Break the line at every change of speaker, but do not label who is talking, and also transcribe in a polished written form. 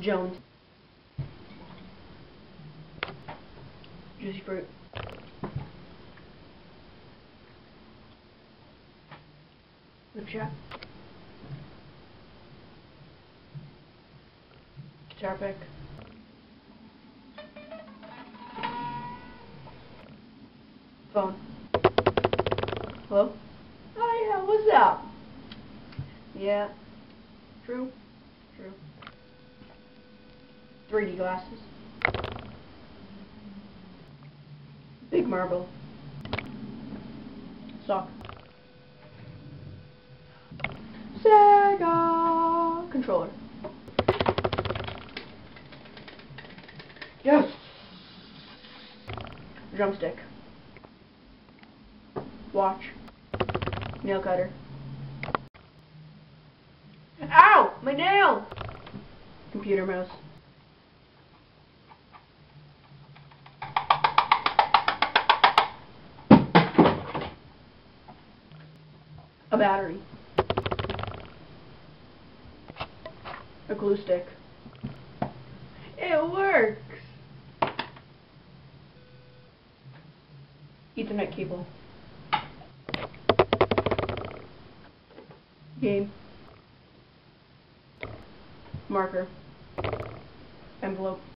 Jones. Juicy fruit. Lip shot. Guitar pick. Phone. Hello? Oh yeah, what's up? Yeah. True. True. 3D glasses. Big marble. Sock. Sega controller. Yes. Drumstick. Watch. Nail cutter. Ow! My nail! Computer mouse. A battery. A glue stick. It works! Ethernet cable. Game. Marker. Envelope.